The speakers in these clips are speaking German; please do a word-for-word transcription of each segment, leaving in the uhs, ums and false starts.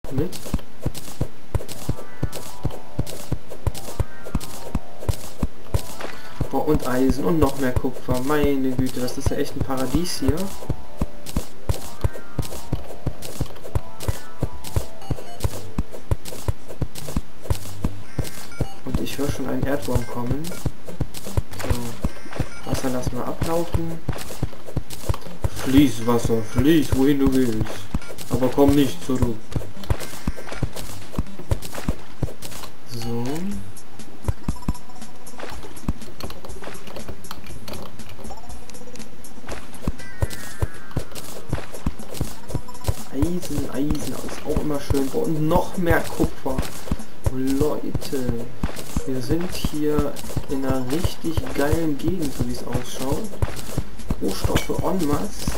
mit. Boah, und Eisen und noch mehr Kupfer. Meine Güte, das ist ja echt ein Paradies hier. Und ich höre schon einen Erdwurm kommen. So, Wasser lassen wir ablaufen. Fließ, Wasser, fließ, wohin du willst. Aber komm nicht zurück. So. Eisen, Eisen, ist auch immer schön. Und noch mehr Kupfer. Leute, wir sind hier in einer richtig geilen Gegend, so wie es ausschaut. Rohstoffe en masse.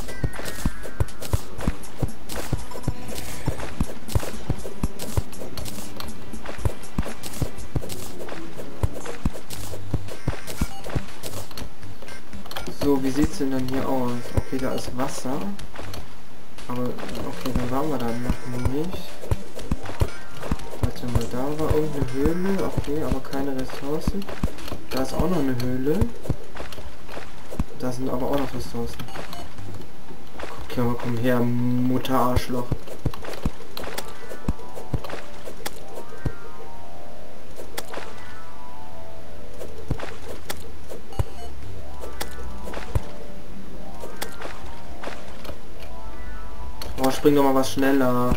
So, wie sieht es denn dann hier aus? Okay, da ist Wasser. Aber, okay, dann waren wir da noch nicht. Warte mal, da war irgendeine Höhle. Okay, aber keine Ressourcen. Da ist auch noch eine Höhle. Da sind aber auch noch Ressourcen. Okay, aber komm her, Mutter-Arschloch. Oh, spring doch mal was schneller.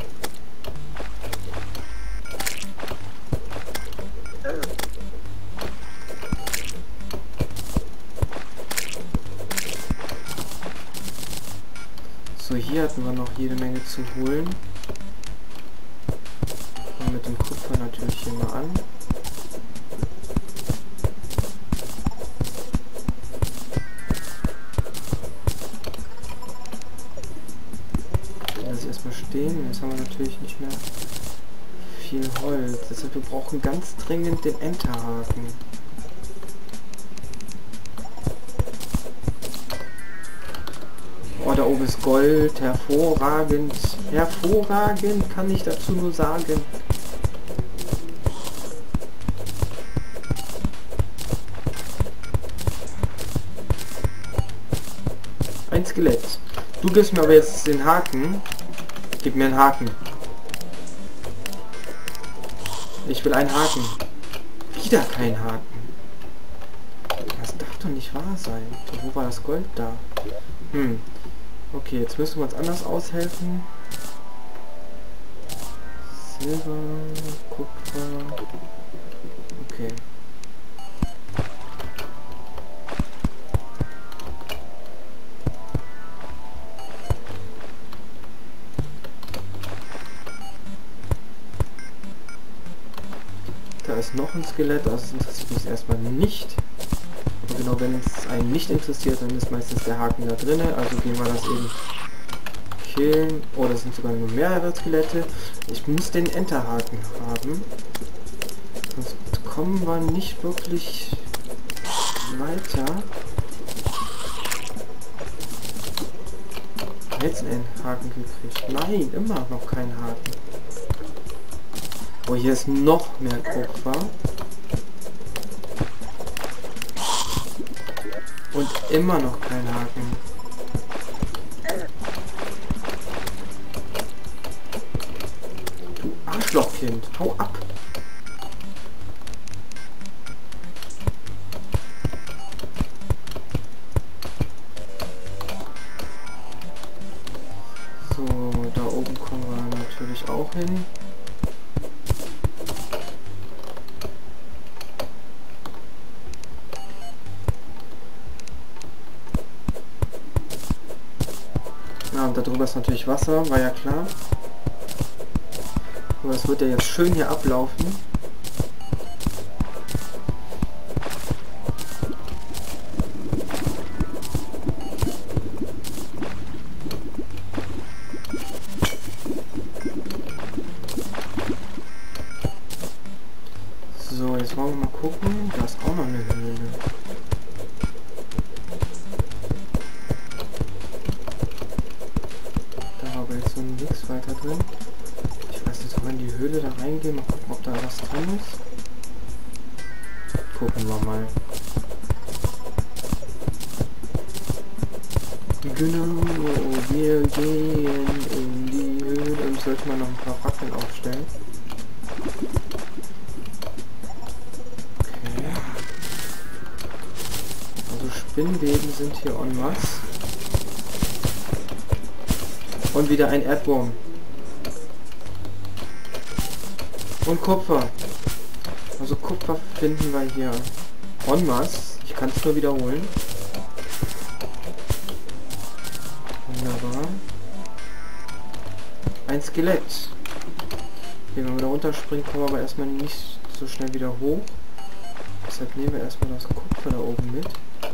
So, hier hatten wir noch jede Menge zu holen. Und mit dem Kupfer natürlich hier mal an. Lass ich erstmal stehen. Jetzt haben wir natürlich nicht mehr viel Holz. Deshalb wir brauchen ganz dringend den Enterhaken. Oh, da oben ist Gold, hervorragend, hervorragend, kann ich dazu nur sagen. Ein Skelett. Du gibst mir aber jetzt den Haken. Gib mir einen Haken. Ich will einen Haken. Wieder kein Haken. Das darf doch nicht wahr sein. Wo war das Gold da? Hm. Okay, jetzt müssen wir uns anders aushelfen. Silber, Kupfer. Okay. Da ist noch ein Skelett, also das interessiert mich erstmal nicht. Aber genau, wenn es einen nicht interessiert, dann ist meistens der Haken da drin. Also gehen wir das eben killen. Oh, das sind sogar nur mehrere Skelette. Ich muss den Enterhaken haben. Sonst kommen wir nicht wirklich weiter. Jetzt einen Haken gekriegt. Nein, immer noch kein Haken. Oh, hier ist noch mehr Kupfer. Und immer noch kein Haken. Du Arschlochkind, hau ab! So, da oben kommen wir natürlich auch hin. Ja, und darüber ist natürlich Wasser, war ja klar. Aber das wird ja jetzt schön hier ablaufen. So, jetzt wollen wir mal gucken. Da ist auch noch eine Höhle. Da war aber jetzt so nichts weiter drin. Ich weiß Höhle da reingehen, mal gucken, ob da was drin ist. Gucken wir mal. Genau, wir gehen in die Höhle und sollten mal noch ein paar Fackeln aufstellen. Okay. Also Spinnweben sind hier en masse. Und wieder ein Erdwurm. Und Kupfer. Also Kupfer finden wir hier en masse. Ich kann es nur wiederholen. Wunderbar. Ein Skelett. Okay, wenn wir da runterspringen, kommen wir aber erstmal nicht so schnell wieder hoch. Deshalb nehmen wir erstmal das Kupfer da oben mit.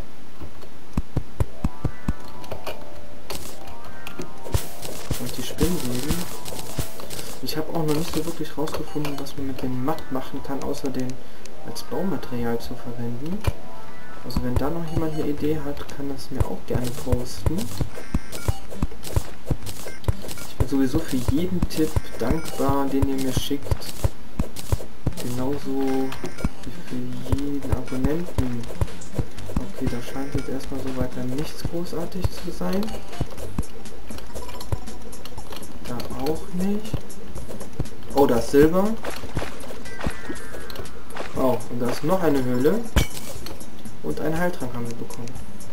Und die Spinnweben. Ich habe auch noch nicht so wirklich rausgefunden, was man mit dem Matt machen kann, außer den als Baumaterial zu verwenden. Also wenn da noch jemand eine Idee hat, kann das mir auch gerne posten. Ich bin sowieso für jeden Tipp dankbar, den ihr mir schickt. Genauso wie für jeden Abonnenten. Okay, da scheint jetzt erstmal so weiter nichts großartig zu sein. Da auch nicht. Oh, da ist Silber. Oh, und da ist noch eine Höhle. Und einen Heiltrank haben wir bekommen.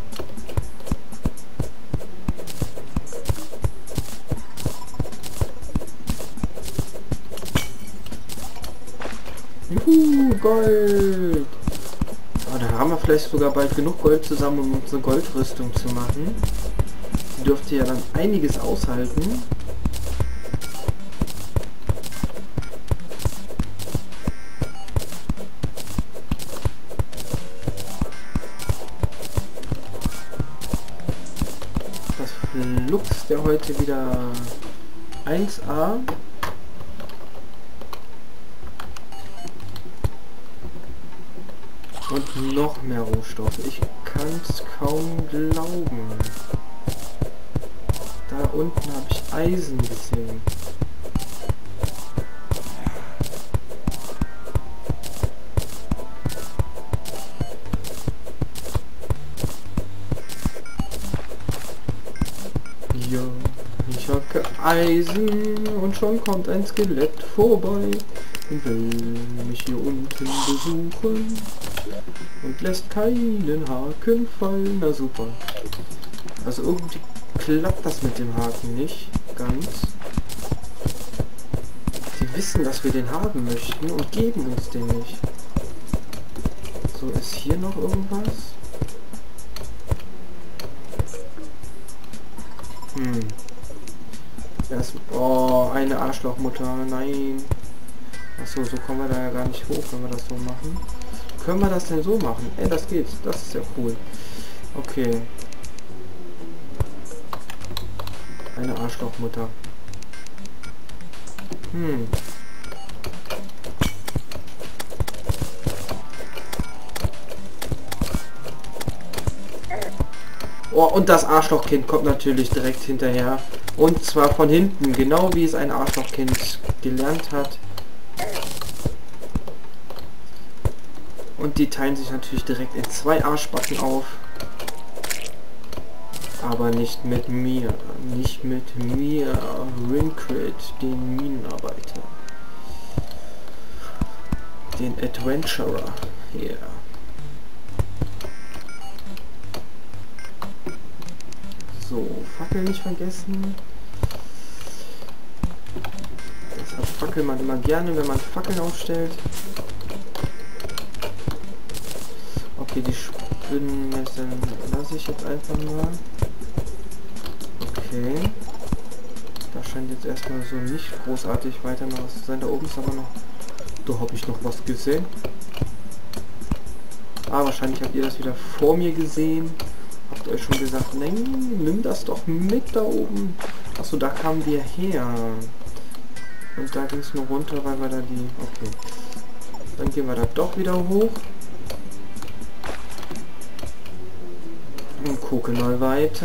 Juhu, Gold! Oh, da haben wir vielleicht sogar bald genug Gold zusammen, um uns eine Goldrüstung zu machen. Die dürfte ja dann einiges aushalten. Lux, der heute wieder eins A. Und noch mehr Rohstoffe. Ich kann es kaum glauben. Da unten habe ich Eisen gesehen. Ja, ich hacke Eisen und schon kommt ein Skelett vorbei und will mich hier unten besuchen und lässt keinen Haken fallen. Na super. Also irgendwie klappt das mit dem Haken nicht ganz. Die wissen, dass wir den haben möchten und geben uns den nicht. So, ist hier noch irgendwas? Hm. Erst, oh, eine Arschlochmutter, nein. Achso, so kommen wir da ja gar nicht hoch, wenn wir das so machen. Können wir das denn so machen? Ey, das geht. Das ist ja cool. Okay. Eine Arschlochmutter. Hm. Oh, und das Arschlochkind kommt natürlich direkt hinterher. Und zwar von hinten, genau wie es ein Arschlochkind gelernt hat. Und die teilen sich natürlich direkt in zwei Arschbacken auf. Aber nicht mit mir. Nicht mit mir. Rincred, den Minenarbeiter. Den Adventurer. Hier. Yeah. So, Fackel nicht vergessen. Deshalb fackelt man immer gerne, wenn man Fackeln aufstellt. Okay, die Spinnenmesser lasse ich jetzt einfach mal. Okay. Da scheint jetzt erstmal so nicht großartig weiter noch was zu sein. Da oben ist aber noch... Da habe ich noch was gesehen. Ah, wahrscheinlich habt ihr das wieder vor mir gesehen. Habt euch schon gesagt, nein, nimm das doch mit da oben. Achso, da kamen wir her. Und da ging es nur runter, weil wir da die... Okay. Dann gehen wir da doch wieder hoch. Und gucken mal weiter.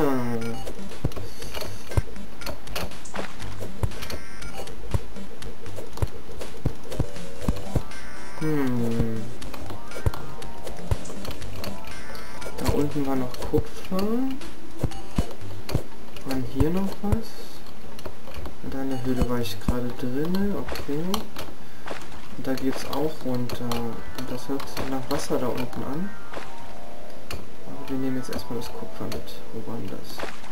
Hm. Da unten war noch Kupfer. War hier noch was? In deiner Höhle war ich gerade drinne, okay. Und da geht's auch runter. Und das hört sich nach Wasser da unten an. Aber wir nehmen jetzt erstmal das Kupfer mit. Wo war denn das?